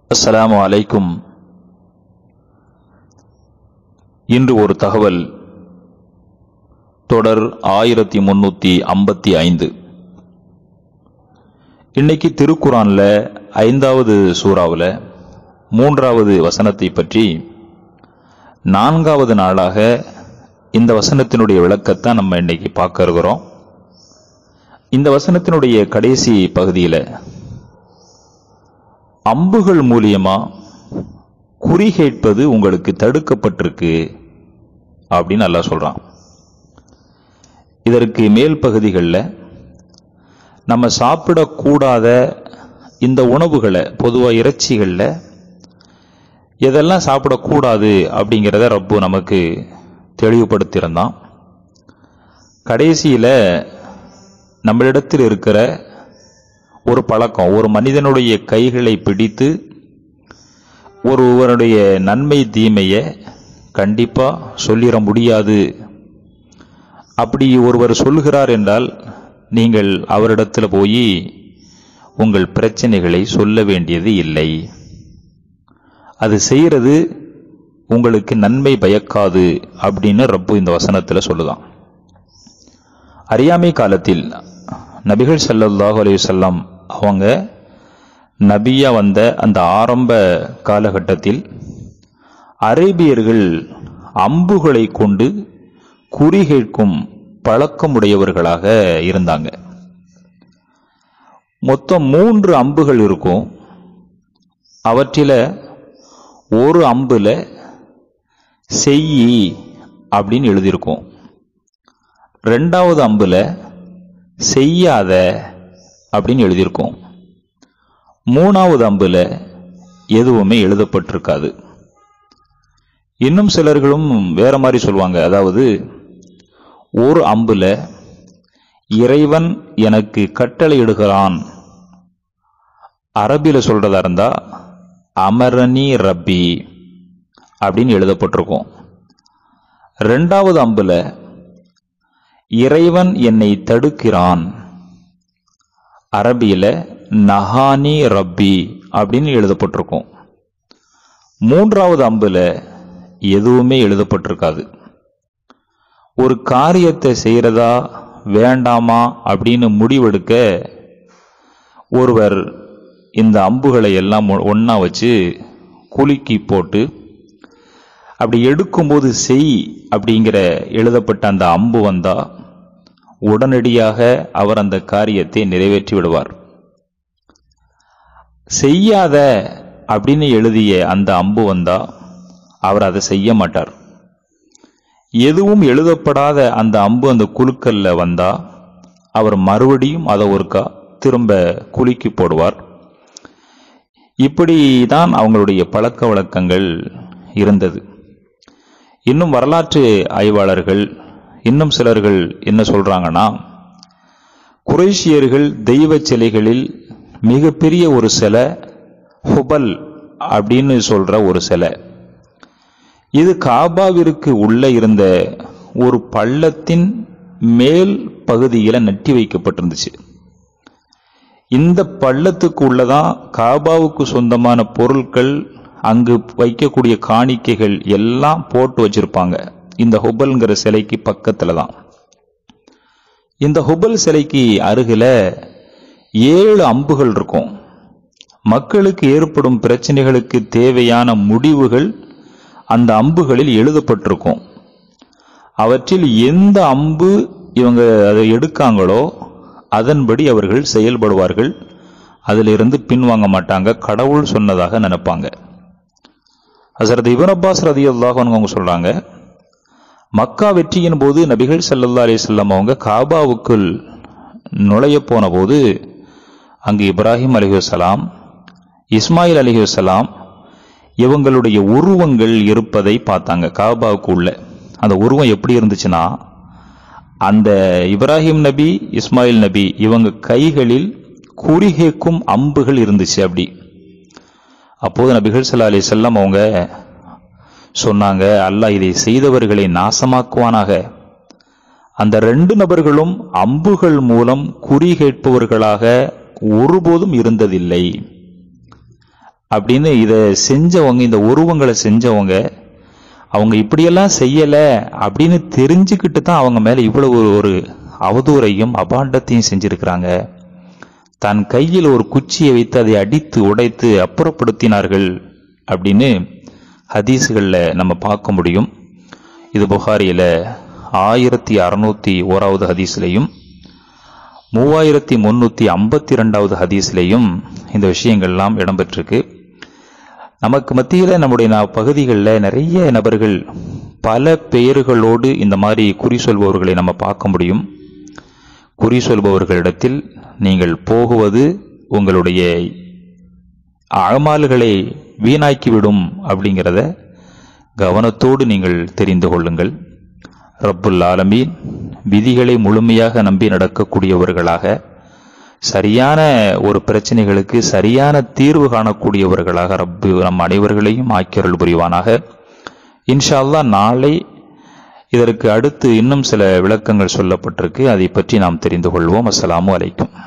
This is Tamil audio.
அஸ்ஸலாமு அலைக்கும். இன்று ஒரு தகவல். தொடர் 1355. இன்னைக்கு திருக்குரான்ல 5வது சூறாவில் 3வது வசனத்தை பற்றி 4வது நாளாக இந்த வசனத்தினுடைய விளக்கத்தை நம்ம இன்னைக்கு பார்க்க இருக்கிறோம். இந்த வசனத்தினுடைய கடைசி பகுதியில் அம்புகள் மூலியமா குறி கேட்பது உங்களுக்கு தடுக்கப்பட்டிருக்கு அப்படின்னு அல்லாஹ் சொல்றான். இதற்கு மேல் பகுதிகளில் நம்ம சாப்பிடக்கூடாத இந்த உணவுகளை, பொதுவாக இறைச்சிகளில் எதெல்லாம் சாப்பிடக்கூடாது அப்படிங்கிறத ரப்பு நமக்கு தெளிவுபடுத்தியிருந்தான். கடைசியில் நம்மளிடத்தில் இருக்கிற ஒரு பழக்கம், ஒரு மனிதனுடைய கைகளை பிடித்து ஒருவருடைய நன்மை தீமையை கண்டிப்பா சொல்லிட முடியாது. அப்படி ஒருவர் சொல்கிறார் என்றால் நீங்கள் அவரிடத்தில் போய் உங்கள் பிரச்சனைகளை சொல்ல வேண்டியது இல்லை. அது செய்யறது உங்களுக்கு நன்மை பயக்காது அப்படின்னு ரப்பு இந்த வசனத்தில் சொல்லுதான். அறியாமை காலத்தில் நபிகள் ஸல்லல்லாஹு அலைஹி வஸல்லம் அவங்க நபியா வந்த அந்த ஆரம்ப காலகட்டத்தில் அரேபியர்கள் அம்புகளை கொண்டு குறி கேட்கும் பழக்கமுடையவர்களாக இருந்தாங்க. மொத்தம் 3 அம்புகள் இருக்கும். அவற்றில ஒரு அம்புல செய்யி அப்படின்னு எழுதியிருக்கும். 2வது அம்புல செய்யாத அப்படின்னு எழுதியிருக்கோம். 3வது அம்புல எதுவுமே எழுதப்பட்டிருக்காது. இன்னும் சிலர்களும் வேற மாதிரி சொல்லுவாங்க. அதாவது ஒரு அம்புல இறைவன் எனக்கு கட்டளை இடுகிறான், அரபில சொல்றதா இருந்தா அமரணி ரப்பி அப்படின்னு எழுதப்பட்டிருக்கும். 2வது அம்புல இறைவன் என்னை தடுக்கிறான், அரபியில நஹானி ரப்பி அப்படின்னு எழுதப்பட்டிருக்கும். 3வது அம்புல எதுவுமே எழுதப்பட்டிருக்காது. ஒரு காரியத்தை செய்யறதா வேண்டாமா அப்படின்னு முடிவெடுக்க ஒருவர் இந்த அம்புகளை எல்லாம் ஒன்னா வச்சு குலுக்கி போட்டு அப்படி எடுக்கும்போது செய் அப்படிங்கிற எழுதப்பட்ட அந்த அம்பு வந்தா உடனடியாக அவர் அந்த காரியத்தை நிறைவேற்றி விடுவார். செய்யாத அப்படின்னு எழுதிய அந்த அம்பு வந்தா அவர் அதை செய்ய மாட்டார். எதுவும் எழுதப்படாத அந்த அம்பு அந்த குலுக்கல்ல வந்தா அவர் மறுபடியும் அதை ஒருக்கா திரும்ப குலுக்கி போடுவார். இப்படிதான் அவங்களுடைய பழக்க வழக்கங்கள் இருந்தது. இன்னும் வரலாற்று ஆய்வாளர்கள் இன்னும் சிலர்கள் என்ன சொல்றாங்கன்னா, குறைஷியர்கள் தெய்வ சிலைகளில் மிகப்பெரிய ஒரு சிலை ஹுபல் அப்படின்னு சொல்ற ஒரு சிலை, இது காபாவிற்கு உள்ள இருந்த ஒரு பள்ளத்தின் மேல் பகுதியில நட்டி வைக்கப்பட்டிருந்துச்சு. இந்த பள்ளத்துக்கு உள்ளதான் காபாவுக்கு சொந்தமான பொருட்கள், அங்கு வைக்கக்கூடிய காணிக்கைகள் எல்லாம் போட்டு வச்சிருப்பாங்க. இந்த ஹுபல்ங்கிற சிலைக்கு பக்கத்துல தான். இந்த ஹுபல் சிலைக்கு அருகில 7 அம்புகள் இருக்கும். மக்களுக்கு ஏற்படும் பிரச்சனைகளுக்கு தேவையான முடிவுகள் அந்த அம்புகளில் எழுதப்பட்டிருக்கும். அவற்றில் எந்த அம்பு இவங்க அதை எடுக்காங்களோ அதன்படி அவர்கள் செயல்படுவார்கள். அதிலிருந்து பின்வாங்க மாட்டாங்க. கடவுள் சொன்னதாக நினைப்பாங்க. ஹஸரத் இப்னு அப்பாஸ் ரலியல்லாஹு அன்ஹு அவங்க சொல்றாங்க, மக்கா வெற்றியின் போது நபிகள் ஸல்லல்லாஹு அலைஹி வஸல்லம் அவங்க காபாவுக்குள் நுழைய போன போது அங்கு இப்ராஹிம் அலைஹிஸ்ஸலாம், இஸ்மாயில் அலைஹிஸ்ஸலாம் இவங்களுடைய உருவங்கள் இருப்பதை பார்த்தாங்க. காபாவுக்கு உள்ள அந்த உருவம் எப்படி இருந்துச்சுன்னா, அந்த இப்ராஹிம் நபி, இஸ்மாயில் நபி இவங்க கைகளில் குறிகேக்கும் அம்புகள் இருந்துச்சு. அப்படி அப்போது நபிகள் ஸல்லல்லாஹு அலைஹி வஸல்லம் அவங்க சொன்னாங்க, அல்லாஹ் இதை செய்தவர்களை நாசமாக்குவானாக. அந்த 2 நபர்களும் அம்புகள் மூலம் குறி கேட்பவர்களாக ஒருபோதும் இருந்ததில்லை. அப்படின்னு இதை செஞ்சவங்க, இந்த உருவங்களை செஞ்சவங்க, அவங்க இப்படியெல்லாம் செய்யல அப்படின்னு தெரிஞ்சுக்கிட்டு தான் அவங்க மேல இவ்வளவு ஒரு அவதூறையும் அபாண்டத்தையும் செஞ்சிருக்கிறாங்க. தன் கையில் ஒரு குச்சியை வைத்து அதை அடித்து உடைத்து அப்புறப்படுத்தினார்கள் அப்படின்னு ஹதீஸ்கள்ல நம்ம பார்க்க முடியும். இது புகாரியில 1601வது ஹதீஸ்லையும் 3352வது ஹதீஸ்லையும் இந்த விஷயங்கள்லாம் இடம்பெற்றிருக்கு. நமக்கு மத்தியில நம்முடைய பகுதிகளில் நிறைய நபர்கள் பல பெயர்களோடு இந்த மாதிரி குறி சொல்பவர்களை நம்ம பார்க்க முடியும். குறி சொல்பவர்களிடத்தில் நீங்கள் போகுவது உங்களுடைய அமால்களை வீணாக்கிவிடும் அப்படிங்கிறத கவனத்தோடு நீங்கள் தெரிந்து கொள்ளுங்கள். ரப்புல் ஆலமீன் விதிகளை முழுமையாக நம்பி நடக்கக்கூடியவர்களாக, சரியான ஒரு பிரச்சனைகளுக்கு சரியான தீர்வு காணக்கூடியவர்களாக ரப்பு நம் அனைவர்களையும் ஆக்கியருள் புரிவானாக. இன்ஷா அல்லாஹ் நாளை இதற்கு அடுத்து இன்னும் சில விளக்கங்கள் சொல்லப்பட்டிருக்கு. அதை பற்றி நாம் தெரிந்து கொள்வோம். அஸ்ஸலாமு அலைக்கும்.